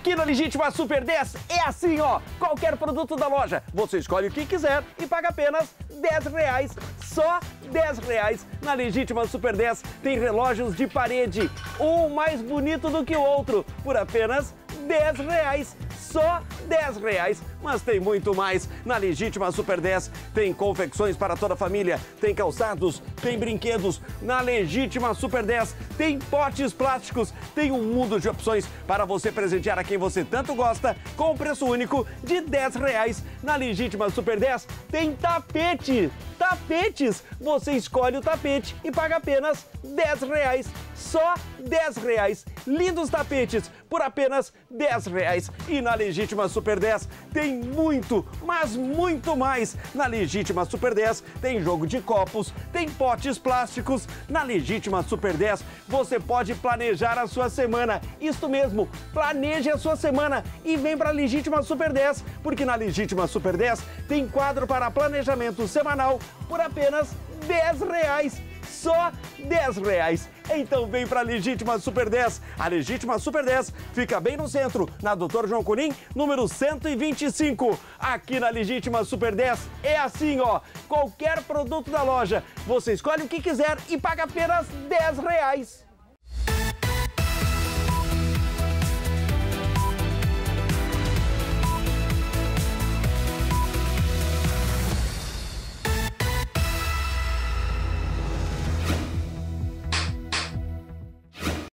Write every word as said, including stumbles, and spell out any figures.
Aqui na Legítima Super dez é assim, ó. Qualquer produto da loja, você escolhe o que quiser e paga apenas dez reais. Só dez reais. Na Legítima Super dez tem relógios de parede, um mais bonito do que o outro, por apenas dez reais. Só dez reais, mas tem muito mais. Na Legítima Super dez tem confecções para toda a família, tem calçados, tem brinquedos. Na Legítima Super dez tem potes plásticos, tem um mundo de opções para você presentear a quem você tanto gosta com preço único de dez reais. Na Legítima Super dez tem tapete. Tapetes, você escolhe o tapete e paga apenas dez reais. Só dez reais. Lindos tapetes por apenas dez reais. E na Legítima Super dez tem muito, mas muito mais. Na Legítima Super dez tem jogo de copos, tem potes plásticos. Na Legítima Super dez você pode planejar a sua semana. Isto mesmo, planeje a sua semana e vem para a Legítima Super dez, porque na Legítima Super dez tem quadro para planejamento semanal por apenas dez reais. Só dez reais. Então vem para a Legítima Super dez. A Legítima Super dez fica bem no centro, na doutor João Conim, número cento e vinte e cinco. Aqui na Legítima Super dez é assim, ó. Qualquer produto da loja, você escolhe o que quiser e paga apenas dez reais.